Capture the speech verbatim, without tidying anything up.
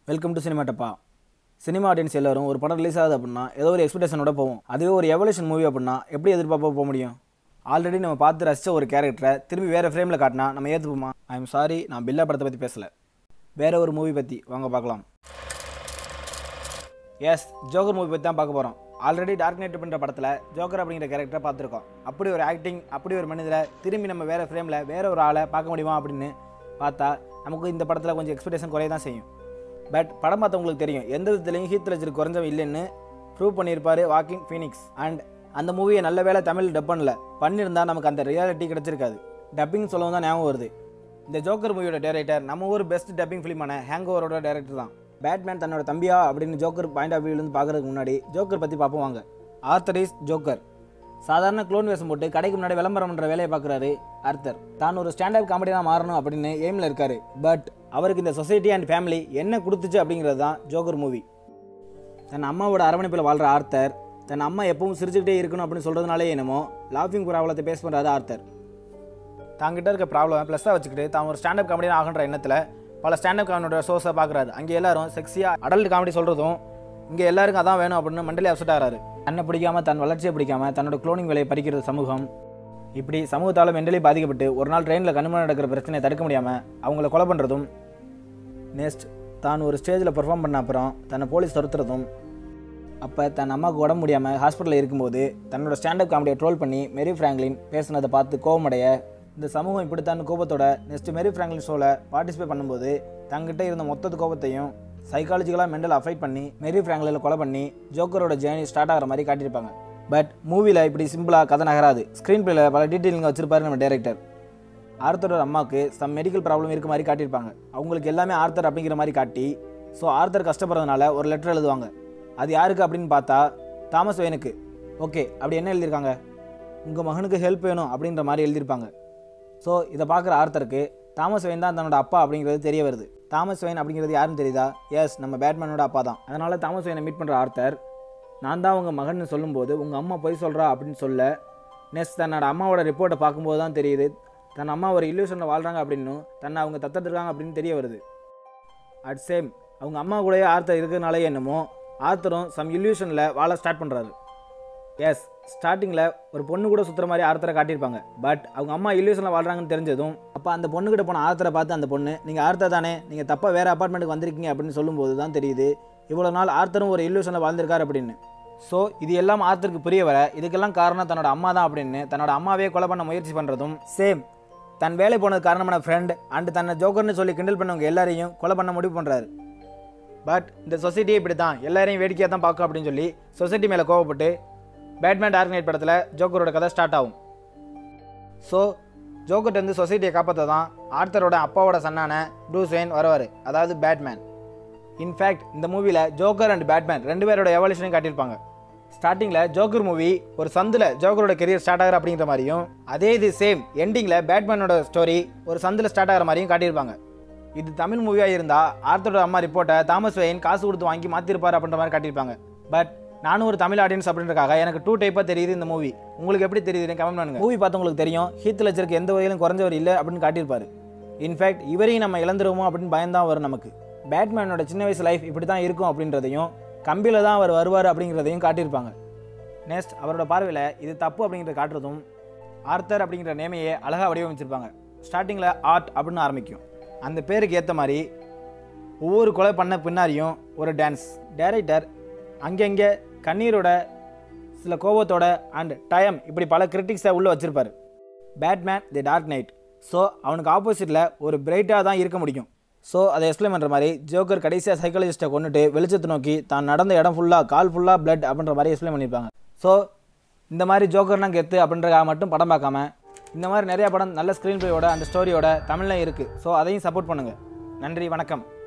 Welcome to cinema Dabba. Cinema audience எல்லாரும் ஒரு படம் ரிலீஸ் ஆகுது அப்படின்னா ஏதோ ஒரு எக்ஸ்பெக்டேஷனோட போவோம். அதுவே ஒரு எவல்யூஷன் மூவி அப்படின்னா எப்படி எதிர்பார்ப்பா போக முடியும்? ஆல்ரெடி நம்ம பார்த்து ரசித்த ஒரு கேரக்டரை திரும்பி வேறு ஃப்ரேமில் காட்டினா நம்ம ஏற்றுப்போமா? ஐ எம் சாரி, நான் பில்லா படத்தை பற்றி பேசலை, வேறு ஒரு மூவி பற்றி வாங்க பார்க்கலாம். எஸ், ஜோக்கர் மூவி பற்றி தான் பார்க்க போகிறோம். ஆல்ரெடி டார்க் நைட் பண்ணுற படத்தில் ஜோக்கர் அப்படிங்கிற கேரக்டரை பார்த்துருக்கோம். அப்படி ஒரு ஆக்டிங், அப்படி ஒரு மனிதரை திரும்பி நம்ம வேறு ஃப்ரேமில் வேறு ஒரு ஆளை பார்க்க முடியுமா அப்படின்னு பார்த்தா நமக்கு இந்த படத்தில் கொஞ்சம் எக்ஸ்பெக்டேஷன் குறைய தான் செய்யும். பட் படம் பார்த்தா உங்களுக்கு தெரியும் எந்த விதத்துலையும் ஹீத் லெட்ஜர் குறைஞ்சவன் இல்லைன்னு ப்ரூவ் பண்ணியிருப்பார் வாக்கிங் ஃபீனிக்ஸ். அண்ட் அந்த மூவியை நல்ல வேலை தமிழ் டப் பண்ணல, பண்ணியிருந்தால் நமக்கு அந்த ரியாலிட்டி கிடச்சிருக்காது. டப்பிங் சொல்லவும் தான் ஞாபகம் வருது. இந்த ஜோக்கர் மூவியோட டைரக்டர் நம்ம ஊர் பெஸ்ட் டப்பிங் ஃபிலிமான ஹேங் ஓவரோட டைரக்டர் தான். பேட்மேன் தன்னோட தம்பியா அப்படின்னு ஜோக்கர் பாயிண்ட் ஆஃப் வியூலேருந்து பார்க்கறதுக்கு முன்னாடி ஜோக்கர் பற்றி பார்ப்போம் வாங்க. Arthur is Joker. சாதாரண க்ளோன் வேஷம் போட்டு கடைக்கு முன்னாடி விளம்பரம் பண்ணுற வேலையை பார்க்குறாரு ஆர்த்தர். தான் ஒரு ஸ்டாண்டப் காமெடியாக மாறணும் அப்படின்னு எய்மில் இருக்காரு. பட் அவருக்கு இந்த சொசைட்டி அண்ட் ஃபேமிலி என்ன கொடுத்துச்சு அப்படிங்கிறது தான் ஜோக்கர் மூவி. தன் அம்மாவோட அரவணைப்பில் வாழ்கிற ஆர்த்தர் தன் அம்மா எப்பவும் சிரிச்சுக்கிட்டே இருக்கணும் அப்படின்னு சொல்கிறதுனாலே என்னமோ லாஃபிங் ப்ராப்ளத்தை பேஸ் பண்ணுறாரு ஆர்த்தர். தாங்கிட்ட இருக்க ப்ராப்ளம் ப்ளஸ்ஸாக வச்சுக்கிட்டு தான் ஒரு ஸ்டாண்டப் காமெடியாக ஆகின்ற எண்ணத்தில் பல ஸ்டாண்டப் காமெடியோட ஷோஸை பார்க்குறாரு. அங்கே எல்லாரும் செக்ஸியாக அடல்ட் காமெடி சொல்கிறதும் இங்கே எல்லாருக்கும் அதான் வேணும் அப்படின்னு மெண்டலி அப்செட் ஆகிறாரு. தன்னை பிடிக்காம தன் வளர்ச்சியை பிடிக்காம தன்னோட க்ளோனிங் வேலையை பறிக்கிறது சமூகம். இப்படி சமூகத்தால் மெண்டலி பாதிக்கப்பட்டு ஒரு நாள் ட்ரெயினில் கண்முன்னாடி நடக்கிற பிரச்சனையை தடுக்க முடியாமல் அவங்கள கொலை பண்ணுறதும், நெக்ஸ்ட் தான் ஒரு ஸ்டேஜில் பெர்ஃபார்ம் பண்ண அப்புறம் தன்னை போலீஸ் துரத்துறதும், அப்போ தன் அம்மாவுக்கு உடம்பு முடியாமல் ஹாஸ்பிட்டலில் இருக்கும்போது தன்னோட ஸ்டாண்டப் காமெடியை ட்ரோல் பண்ணி மெரி ஃப்ராங்க்லின் பேசுனதை பார்த்து கோபமடைய இந்த சமூகம் இப்படித்தான் கோபத்தோட நெக்ஸ்ட் மெரி ஃப்ராங்க்லின் ஷோவில் பார்ட்டிசிபேட் பண்ணும்போது தங்கிட்ட இருந்த மொத்த கோபத்தையும் சைக்காலஜிக்கலாக மெண்டல் அஃபெக்ட் பண்ணி மெரி ஃப்ராங்க்லினில் கொலை பண்ணி ஜோக்கரோட ஜேர்னி ஸ்டார்ட் ஆகிற மாதிரி காட்டியிருப்பாங்க. பட் மூவியில் இப்படி சிம்பிளாக கதை நகராது. ஸ்க்ரீன் பிளேல பல டீட்டெயிலிங்க வச்சிருப்பாரு நம்ம டேரக்டர். ஆர்த்தரோட அம்மாவுக்கு சம் மெடிக்கல் ப்ராப்ளம் இருக்க மாதிரி காட்டியிருப்பாங்க. அவங்களுக்கு எல்லாமே ஆர்த்தர் அப்படிங்கிற மாதிரி காட்டி ஸோ ஆர்த்தர் கஷ்டப்படுறதுனால ஒரு லெட்டர் எழுதுவாங்க. அது யாருக்கு அப்படின்னு பார்த்தா தாமஸ் வெயினுக்கு. ஓகே, அப்படி என்ன எழுதியிருக்காங்க? உங்கள் மகனுக்கு ஹெல்ப் வேணும் அப்படின்ற மாதிரி எழுதியிருப்பாங்க. ஸோ இதை பார்க்குற ஆர்த்தருக்கு தாமஸ் வெயின் தான் தன்னோட அப்பா அப்படிங்கிறது தெரிய வருது. தாமஸ் வெயின் அப்படிங்கிறது யாருன்னு தெரியுதா? எஸ், நம்ம பேட்மேனோட அப்பா தான். அதனால் தாமஸ் வெயினை மீட் பண்ணுற ஆர்த்தர் நான் தான் உங்கள் மகன் சொல்லும்போது உங்கள் அம்மா பொய் சொல்கிறா அப்படின்னு சொல்ல, நெக்ஸ்ட் தன்னோட அம்மாவோட ரிப்போர்ட்டை பார்க்கும்போது தான் தெரியுது தன் அம்மா ஒரு இல்யூஷனில் வாழ்கிறாங்க அப்படின்னும் தன்னை அவங்க தத்தெடுத்துருக்காங்க அப்படின்னு தெரிய வருது. அட் சேம் அவங்க அம்மா கூடயே ஆர்த்தர் இருக்கிறதுனாலே என்னமோ ஆர்த்தரும் சம் இல்யூஷனில் வாழ ஸ்டார்ட் பண்ணுறாரு. எஸ், ஸ்டார்டிங்கில் ஒரு பொண்ணு கூட சுற்றுற மாதிரி ஆர்த்தரை காட்டியிருப்பாங்க. பட் அவங்க அம்மா இல்யூஷனில் வாழ்கிறாங்கன்னு தெரிஞ்சதும் அப்போ அந்த பொண்ணுக்கிட்ட போன ஆர்த்தரை பார்த்து அந்த பொண்ணு நீங்கள் ஆர்த்தர் தானே, நீங்கள் தப்பாக வேறு அப்பார்ட்மெண்ட்டுக்கு வந்திருக்கீங்க அப்படின்னு சொல்லும்போது தான் தெரியுது இவ்வளோ நாள் ஆர்த்தரும் ஒரு இல்யூஷனில் வாழ்ந்திருக்காரு அப்படின்னு. ஸோ இது எல்லாம் ஆர்த்தருக்கு புரிய வர இதுக்கெல்லாம் காரணம் தன்னோட அம்மா தான் அப்படின்னு தன்னோட அம்மாவே கொலை பண்ண முயற்சி பண்ணுறதும், சேம் தன் வேலை போனது காரணமான ஃப்ரெண்ட் அண்ட் தன்னை ஜோக்கர்னு சொல்லி கிண்டல் பண்ணவங்க எல்லாரையும் கொலை பண்ண முடிவு பண்ணுறாரு. பட் இந்த சொசைட்டியே இப்படி தான் எல்லாரையும் வேடிக்கையாக தான் பார்க்கும் அப்படின்னு சொல்லி சொசைட்டி மேலே கோவப்பட்டு பேட்மேன் டார்க் நைட் படத்தில் ஜோக்கரோட கதை ஸ்டார்ட் ஆகும். ஸோ ஜோக்கர்ட்ட இருந்து சொசைட்டியை காப்பாற்ற தான் ஆர்த்தரோட அப்பாவோட சன்னான ப்ரூஸ் வெயின் வருவார், அதாவது பேட்மேன். இன்ஃபேக்ட் இந்த மூவியில் ஜோக்கர் அண்ட் பேட்மேன் ரெண்டு பேரோட எவல்யூஷனையும் காட்டியிருப்பாங்க. ஸ்டார்டிங்கில் ஜோக்கர் மூவி ஒரு சந்தில் ஜோக்கரோட கெரியர் ஸ்டார்ட் ஆகிற அப்படிங்கிற மாதிரியும், அதே இது சேம் எண்டிங்கில் பேட்மேனோட ஸ்டோரி ஒரு சந்தில் ஸ்டார்ட் ஆகிற மாதிரியும் காட்டியிருப்பாங்க. இது தமிழ் மூவியாக இருந்தால் ஆர்த்தரோட அம்மா ரிப்போர்ட்டை தாமஸ் வெயின் காசு கொடுத்து வாங்கி மாற்றிருப்பார் அப்படின்ற மாதிரி காட்டியிருப்பாங்க. பட் நானும் ஒரு தமிழ் ஆடியன்ஸ் அப்படின்றக்காக எனக்கு டூ டைப்பாக தெரியுது இந்த மூவி. உங்களுக்கு எப்படி தெரியுதுன்னு கமெண்ட் பண்ணுங்க. மூவி பார்த்தவங்களுக்கு தெரியும் ஹீத் லெட்ஜருக்கு எந்த வகையிலும் குறைஞ்சவர் இல்லை அப்படின்னு காட்டியிருப்பாரு. இன்ஃபேக்ட் இவரையும் நம்ம இழந்துருவோமோ அப்படின்னு பயந்தான் வரும் நமக்கு. பேட்மேனோட சின்ன வயசு லைஃப் இப்படி தான் இருக்கும் அப்படின்றதையும், கம்பியில் தான் அவர் வருவார் அப்படிங்கிறதையும் காட்டியிருப்பாங்க. நெக்ஸ்ட் அவரோட பார்வையில் இது தப்பு அப்படிங்கிறத காட்டுறதும், ஆர்த்தர் அப்படிங்கிற நேமையே அழகாக வடிவமைச்சிருப்பாங்க. ஸ்டார்டிங்கில் ஆர்ட் அப்படின்னு ஆரம்பிக்கும். அந்த பேருக்கு ஏற்ற மாதிரி ஒவ்வொரு கொலை பண்ண பின்னாடியும் ஒரு டான்ஸ். டைரக்டர் அங்கங்கே கண்ணீரோட சில கோபத்தோட அண்ட் டைம் இப்படி பல கிரிட்டிக்ஸை உள்ளே வச்சுருப்பார். Batman the dark knight. So அவனுக்கு ஆப்போசிட்டில் ஒரு பிரைட்டாக தான் இருக்க முடியும். ஸோ அதை எக்ஸ்பிளைன் பண்ணுற மாதிரி ஜோக்கர் கடைசியாக சைக்காலஜிஸ்ட்டை கொண்டுட்டு வெளிச்சத்தை நோக்கி தான் நடந்த இடம் ஃபுல்லாக கால் ஃபுல்லாக பிளட் அப்படின்ற மாதிரி எக்ஸ்பிளைன் பண்ணியிருப்பாங்க. ஸோ இந்த மாதிரி ஜோக்கர்லாம் கெத்து அப்படின்றக்காக மட்டும் படம் பார்க்காம இந்த மாதிரி நிறையா படம் நல்ல ஸ்க்ரீன் பிளேயோட அந்த ஸ்டோரியோட தமிழ்லையும் இருக்குது. ஸோ அதையும் சப்போர்ட் பண்ணுங்கள். நன்றி, வணக்கம்.